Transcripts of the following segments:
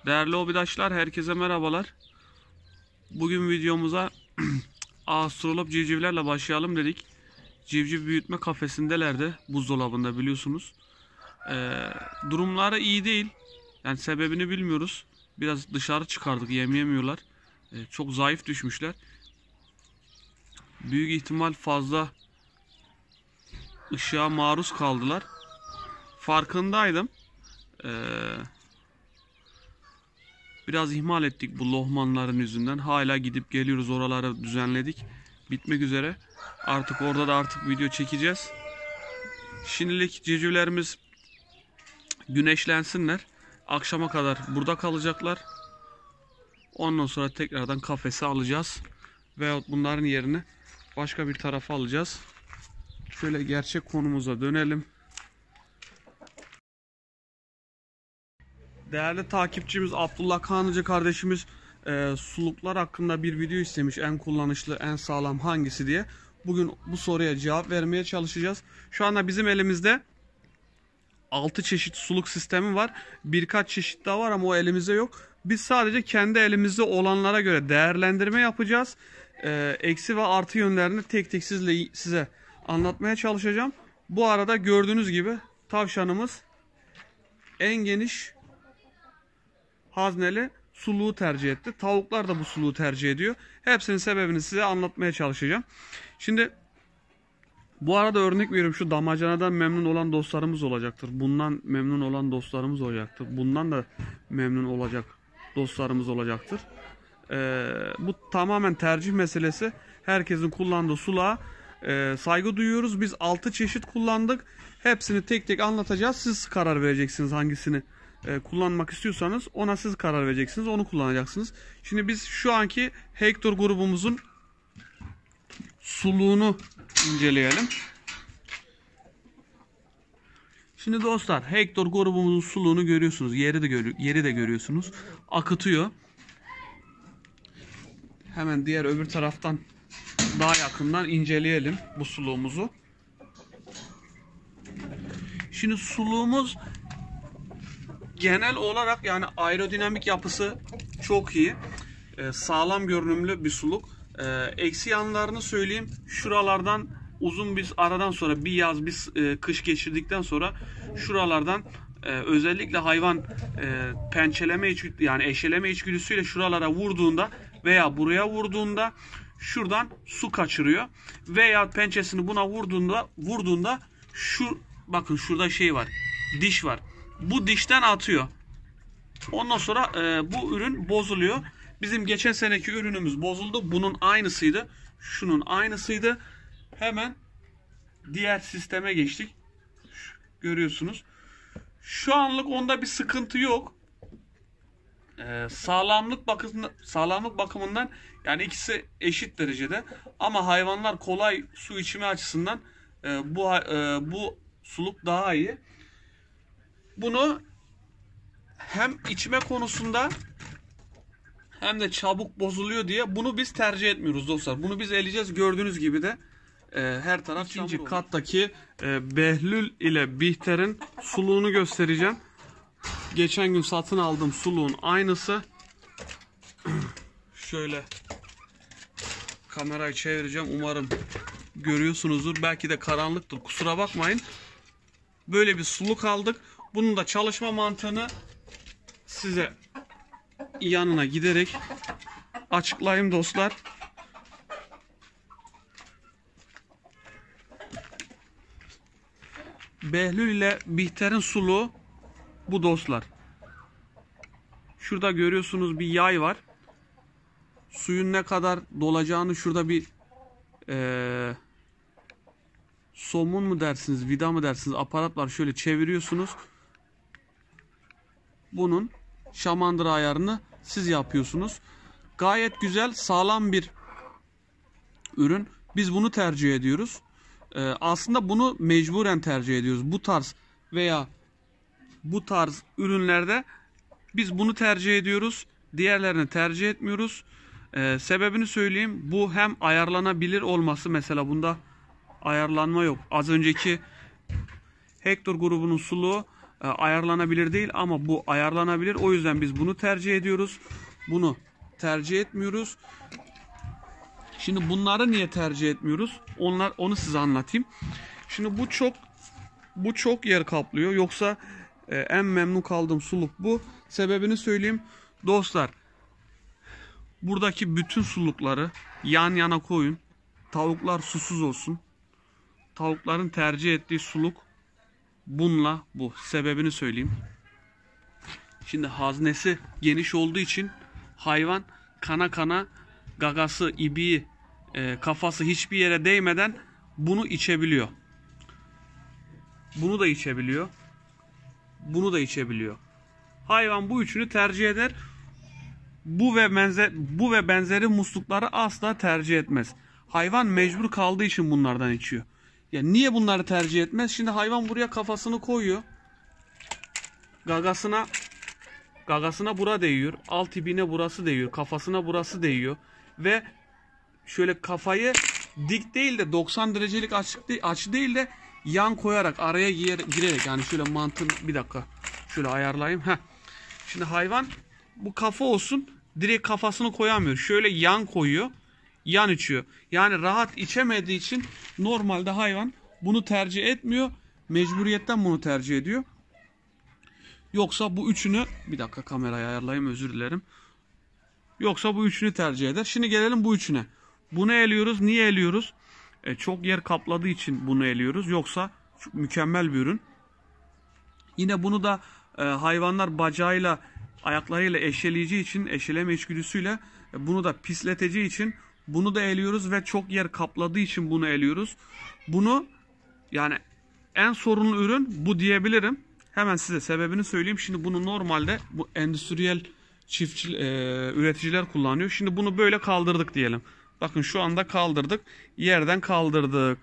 Değerli hobidaşlar, herkese merhabalar. Bugün videomuza Astrolop civcivlerle başlayalım dedik. Civciv büyütme kafesindelerdi, buzdolabında biliyorsunuz. Durumları iyi değil. Yani sebebini bilmiyoruz. Biraz dışarı çıkardık, yem yemiyorlar. Çok zayıf düşmüşler. Büyük ihtimal fazla ışığa maruz kaldılar. Farkındaydım. Biraz ihmal ettik bu lohmanların yüzünden. Hala gidip geliyoruz, oraları düzenledik. Bitmek üzere. Artık orada da video çekeceğiz. Şimdilik civcivlerimiz güneşlensinler. Akşama kadar burada kalacaklar. Ondan sonra tekrardan kafese alacağız. Veyahut bunların yerini başka bir tarafa alacağız. Şöyle gerçek konumuza dönelim. Değerli takipçimiz Abdullah Kanıcı kardeşimiz suluklar hakkında bir video istemiş. En kullanışlı, en sağlam hangisi diye. Bugün bu soruya cevap vermeye çalışacağız. Şu anda bizim elimizde 6 çeşit suluk sistemi var. Birkaç çeşit daha var ama o elimizde yok. Biz sadece kendi elimizde olanlara göre değerlendirme yapacağız. Eksi ve artı yönlerini tek tek size anlatmaya çalışacağım. Bu arada gördüğünüz gibi tavşanımız en geniş hazneli suluğu tercih etti. Tavuklar da bu suluğu tercih ediyor. Hepsinin sebebini size anlatmaya çalışacağım. Şimdi bu arada örnek veriyorum, şu damacanadan memnun olan dostlarımız olacaktır. Bundan memnun olan dostlarımız olacaktır. Bundan da memnun olacak dostlarımız olacaktır. Bu tamamen tercih meselesi. Herkesin kullandığı suluğa saygı duyuyoruz. Biz 6 çeşit kullandık. Hepsini tek tek anlatacağız. Siz karar vereceksiniz hangisini kullanmak istiyorsanız, ona siz karar vereceksiniz, onu kullanacaksınız. Şimdi biz şu anki Hector grubumuzun suluğunu inceleyelim. Şimdi dostlar, Hector grubumuzun suluğunu görüyorsunuz. Yeri de görüyorsunuz. Akıtıyor. Hemen diğer öbür taraftan daha yakından inceleyelim bu suluğumuzu. Şimdi suluğumuz genel olarak, yani aerodinamik yapısı çok iyi. Sağlam görünümlü bir suluk. Eksi yanlarını söyleyeyim. Şuralardan uzun bir aradan sonra, bir yaz bir kış geçirdikten sonra şuralardan özellikle hayvan pençeleme yani eşeleme içgüdüsüyle şuralara vurduğunda veya buraya vurduğunda şuradan su kaçırıyor. Veya pençesini buna vurduğunda şu, bakın şurada şey var. Diş var. Bu dişten atıyor. Ondan sonra bu ürün bozuluyor. Bizim geçen seneki ürünümüz bozuldu. Bunun aynısıydı. Şunun aynısıydı. Hemen diğer sisteme geçtik. Görüyorsunuz. Şu anlık onda bir sıkıntı yok. Sağlamlık bakımından yani ikisi eşit derecede. Ama hayvanlar kolay su içme açısından bu suluk daha iyi. Bunu hem içme konusunda hem de çabuk bozuluyor diye bunu biz tercih etmiyoruz dostlar. Bunu biz eleyeceğiz. Gördüğünüz gibi de her taraf ikinci kattaki Behlül ile Bihter'in suluğunu göstereceğim. Geçen gün satın aldığım suluğun aynısı. Şöyle kamerayı çevireceğim. Umarım görüyorsunuzdur. Belki de karanlıktır. Kusura bakmayın. Böyle bir suluk aldık. Bunun da çalışma mantığını size yanına giderek açıklayayım dostlar. Behlül ile Bihter'in suluğu bu dostlar. Şurada görüyorsunuz bir yay var. Suyun ne kadar dolacağını şurada bir somun mu dersiniz, vida mı dersiniz, aparat var. Şöyle çeviriyorsunuz. Bunun şamandıra ayarını siz yapıyorsunuz. Gayet güzel, sağlam bir ürün. Biz bunu tercih ediyoruz. Aslında bunu mecburen tercih ediyoruz. Bu tarz veya bu tarz ürünlerde biz bunu tercih ediyoruz. Diğerlerini tercih etmiyoruz. Sebebini söyleyeyim. Bu hem ayarlanabilir olması, mesela bunda ayarlanma yok. Az önceki Hector grubunun suluğu ayarlanabilir değil ama bu ayarlanabilir. O yüzden biz bunu tercih ediyoruz. Bunu tercih etmiyoruz. Şimdi bunları niye tercih etmiyoruz? Onu size anlatayım. Şimdi bu çok yer kaplıyor. Yoksa en memnun kaldığım suluk bu. Sebebini söyleyeyim. Dostlar, buradaki bütün sulukları yan yana koyun. Tavuklar susuz olsun. Tavukların tercih ettiği suluk bununla bu. Sebebini söyleyeyim. Şimdi haznesi geniş olduğu için hayvan kana kana, gagası, ibiği, kafası hiçbir yere değmeden bunu içebiliyor. Bunu da içebiliyor. Bunu da içebiliyor. Hayvan bu üçünü tercih eder. Bu ve benzeri muslukları asla tercih etmez. Hayvan mecbur kaldığı için bunlardan içiyor. Ya niye bunları tercih etmez? Şimdi hayvan buraya kafasını koyuyor. Gagasına bura değiyor. Alt ibiğine burası değiyor. Kafasına burası değiyor. Ve şöyle kafayı dik değil de 90 derecelik açı değil de yan koyarak araya girerek, yani şöyle mantığın, bir dakika şöyle ayarlayayım. Şimdi hayvan bu kafa olsun, direkt kafasını koyamıyor. Şöyle yan koyuyor. Yan içiyor. Yani rahat içemediği için normalde hayvan bunu tercih etmiyor. Mecburiyetten bunu tercih ediyor. Yoksa bu üçünü, bir dakika kamerayı ayarlayayım, özür dilerim. Yoksa bu üçünü tercih eder. Şimdi gelelim bu üçüne. Bunu eliyoruz. Niye eliyoruz? Çok yer kapladığı için bunu eliyoruz. Yoksa mükemmel bir ürün. Yine bunu da hayvanlar bacağıyla, ayaklarıyla eşeleyeceği için, eşeleme içgüdüsüyle bunu da pisleteceği için bunu da eliyoruz ve çok yer kapladığı için bunu eliyoruz. Bunu, yani en sorunlu ürün bu diyebilirim. Hemen size sebebini söyleyeyim. Şimdi bunu normalde bu endüstriyel üreticiler kullanıyor. Şimdi bunu böyle kaldırdık diyelim. Bakın şu anda kaldırdık. Yerden kaldırdık.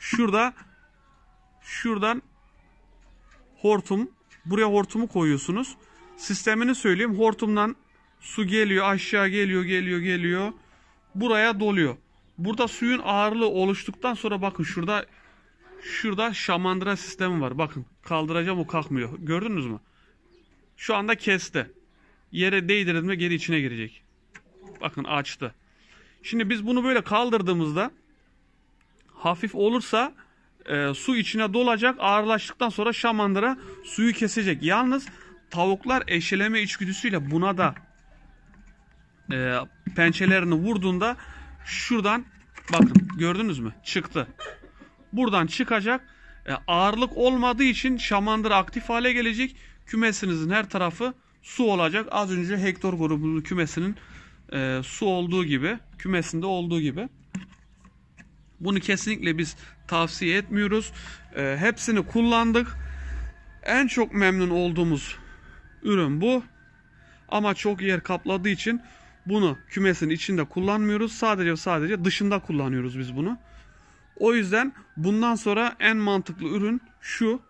Şuradan hortum. Buraya hortumu koyuyorsunuz. Sistemini söyleyeyim. Hortumdan su geliyor. Aşağı geliyor. Buraya doluyor. Burada suyun ağırlığı oluştuktan sonra bakın şurada şamandıra sistemi var. Bakın kaldıracağım, o kalkmıyor. Gördünüz mü? Şu anda kesti. Yere değdirdiğinde geri içine girecek. Bakın açtı. Şimdi biz bunu böyle kaldırdığımızda hafif olursa su içine dolacak. Ağırlaştıktan sonra şamandıra suyu kesecek. Yalnız tavuklar eşeleme içgüdüsüyle buna da pençelerini vurduğunda şuradan bakın, gördünüz mü? Çıktı. Buradan çıkacak. Ağırlık olmadığı için şamandıra aktif hale gelecek. Kümesinizin her tarafı su olacak. Az önce Hector grubunun kümesinin su olduğu gibi, kümesinde olduğu gibi. Bunu kesinlikle biz tavsiye etmiyoruz. Hepsini kullandık. En çok memnun olduğumuz ürün bu. Ama çok yer kapladığı için bunu kümesin içinde kullanmıyoruz. Sadece dışında kullanıyoruz biz bunu. O yüzden bundan sonra en mantıklı ürün şu.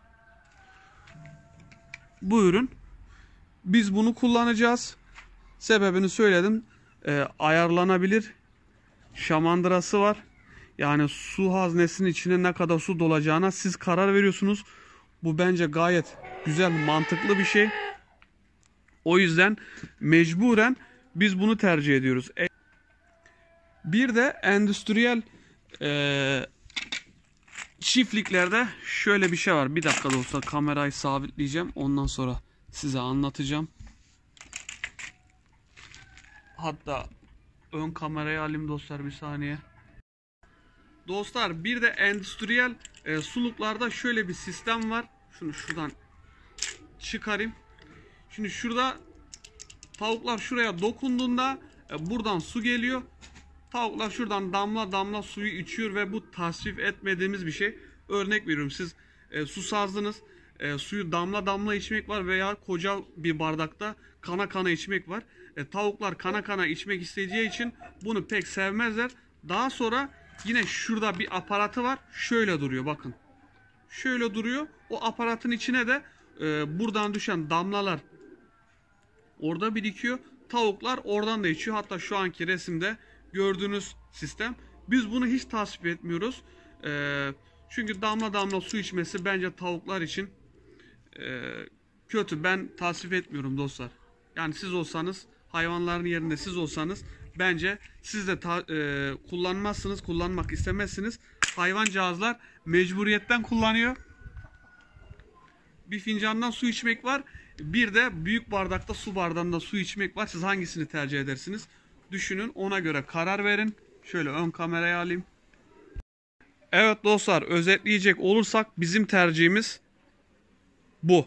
Bu ürün. Biz bunu kullanacağız. Sebebini söyledim. Ayarlanabilir. Şamandırası var. Yani su haznesinin içine ne kadar su dolacağına siz karar veriyorsunuz. Bu bence gayet güzel, mantıklı bir şey. O yüzden mecburen biz bunu tercih ediyoruz. Bir de endüstriyel çiftliklerde şöyle bir şey var. Bir dakika da olsa kamerayı sabitleyeceğim. Ondan sonra size anlatacağım. Hatta ön kamerayı alayım dostlar, bir saniye. Dostlar, bir de endüstriyel suluklarda şöyle bir sistem var. Şunu şuradan çıkarayım. Şimdi şurada tavuklar şuraya dokunduğunda buradan su geliyor. Tavuklar şuradan damla damla suyu içiyor ve bu tasvip etmediğimiz bir şey. Örnek veriyorum, siz susazdınız. Suyu damla damla içmek var veya koca bir bardakta kana kana içmek var. Tavuklar kana kana içmek isteyeceği için bunu pek sevmezler. Daha sonra yine şurada bir aparatı var. Şöyle duruyor, bakın. Şöyle duruyor. O aparatın içine de buradan düşen damlalar orada birikiyor. Tavuklar oradan da içiyor. Hatta şu anki resimde gördüğünüz sistem. Biz bunu hiç tasvip etmiyoruz. Çünkü damla damla su içmesi bence tavuklar için kötü. Ben tasvip etmiyorum dostlar. Yani siz olsanız, hayvanların yerinde siz olsanız bence siz de kullanmazsınız, kullanmak istemezsiniz. Hayvancağızlar mecburiyetten kullanıyor. Bir fincandan su içmek var. Bir de büyük bardakta, su bardağında su içmek var. Siz hangisini tercih edersiniz? Düşünün, ona göre karar verin. Şöyle ön kameraya alayım. Evet dostlar, özetleyecek olursak bizim tercihimiz bu.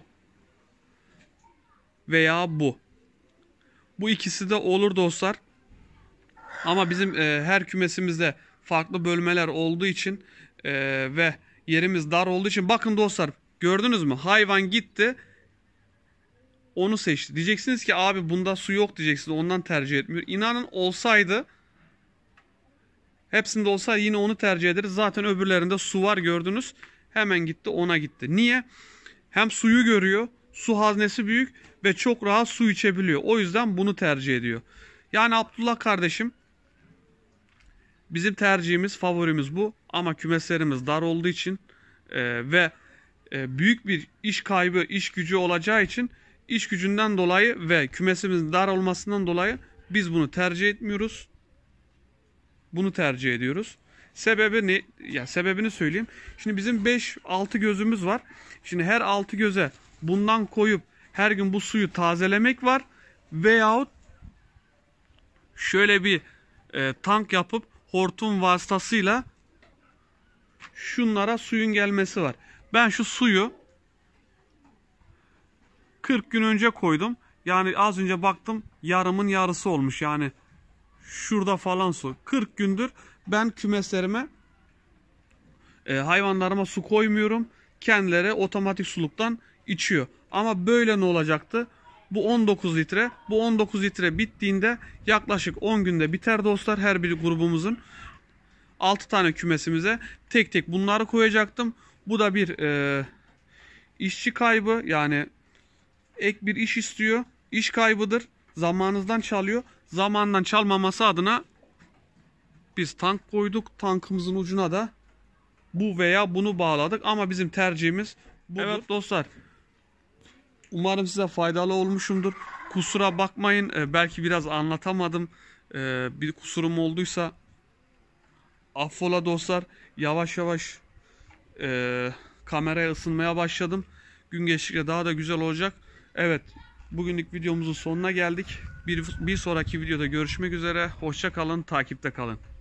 Veya bu. Bu ikisi de olur dostlar. Ama bizim her kümesimizde farklı bölmeler olduğu için ve yerimiz dar olduğu için, bakın dostlar, gördünüz mü? Hayvan gitti, onu seçti. Diyeceksiniz ki abi bunda su yok diyeceksiniz, ondan tercih etmiyor. İnanın olsaydı, hepsinde olsaydı yine onu tercih ederiz. Zaten öbürlerinde su var, gördünüz. Hemen gitti, ona gitti. Niye? Hem suyu görüyor, su haznesi büyük ve çok rahat su içebiliyor. O yüzden bunu tercih ediyor. Yani Abdullah kardeşim, bizim tercihimiz, favorimiz bu. Ama kümeslerimiz dar olduğu için ve büyük bir iş kaybı, iş gücü olacağı için, iş gücünden dolayı ve kümesimizin dar olmasından dolayı biz bunu tercih etmiyoruz. Bunu tercih ediyoruz. Sebebi ne? Ya sebebini söyleyeyim. Şimdi bizim 5-6 gözümüz var. Şimdi her 6 göze bundan koyup her gün bu suyu tazelemek var. Veyahut şöyle bir tank yapıp hortum vasıtasıyla şunlara suyun gelmesi var. Ben şu suyu 40 gün önce koydum. Yani az önce baktım, yarımın yarısı olmuş. Yani şurada falan su. 40 gündür ben kümeslerime, hayvanlarıma su koymuyorum. Kendileri otomatik suluktan içiyor. Ama böyle ne olacaktı? Bu 19 litre. Bu 19 litre bittiğinde yaklaşık 10 günde biter dostlar. Her bir grubumuzun 6 tane kümesimize tek tek bunları koyacaktım. Bu da bir işçi kaybı, yani ek bir iş istiyor. İş kaybıdır. Zamanınızdan çalıyor. Zamandan çalmaması adına biz tank koyduk. Tankımızın ucuna da bu veya bunu bağladık. Ama bizim tercihimiz budur. Evet dostlar, umarım size faydalı olmuşumdur. Kusura bakmayın, belki biraz anlatamadım. Bir kusurum olduysa affola dostlar. Yavaş yavaş kameraya ısınmaya başladım. Gün geçtikçe daha da güzel olacak. Evet, bugünlük videomuzun sonuna geldik. Bir sonraki videoda görüşmek üzere. Hoşça kalın, takipte kalın.